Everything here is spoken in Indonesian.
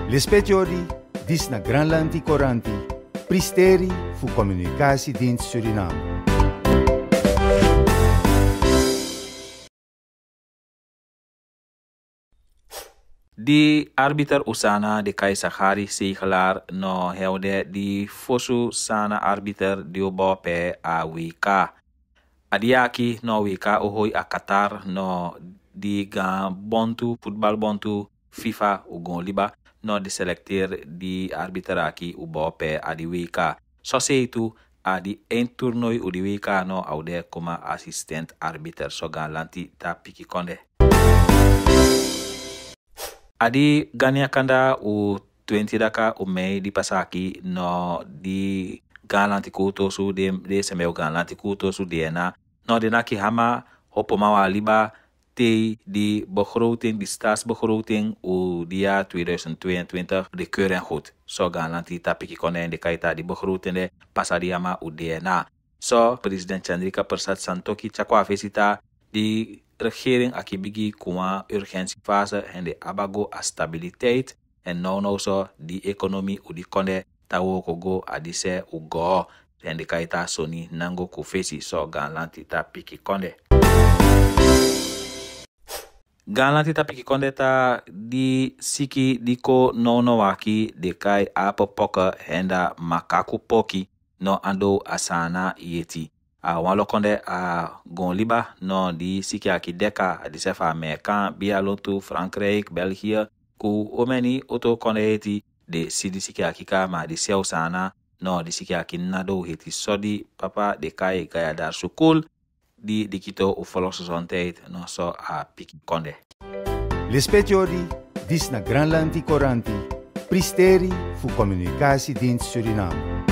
L'espetiori dis na Granlandi Coranti, pristeri fu Communicatiedienst Suriname. Di arbiter usana de kai Sahari sigelaar no helde di fosu sana arbiter di obope a wika. Adiaki no wika ohoi a Qatar no di gan bontu football bontu FIFA ugon liba no di selecteer di arbitraki ubope a di wika. So se itu a di toernooi u di wika no aude koma assistent arbiter so gan lanti ta piki konde. Adi gania kanda u 20 daka u mei di pasaki no di galanti kuto su de semeu galanti kuto su dena no de naki hama hopo mawa liba te di begroting di staatsbegroting u dia 2022 de keuren goed. So galanti tapiki konen de kaita di begroting de pasadi hama u dena. So president Chandrika Persat Santokhi chakwa visita di regering akibigi kuma urgentiefase en de abago a stabiliteit en no so di economie u di konde tawo kogo adise u go en de kaita soni nango kufesi so ganlanti ta piki konde. Ganlanti ta piki konde ta di siki diko no waki de kai apo poka henda makaku poki no ando asana yeti. Walo konde gon liba no di siki aki deka di sefa Amerika, Bialotu, Frankrijk, België, ku omeni oto konde heti de sidi siki aki kama di seu sana no di siki aki nado heti sodi papa de kai gaya dar sukul di kito u volksgezondheid no so a piki konde. L'espetiori dis na Granlandi Coranti, pristeri fu Communicatiedienst Suriname.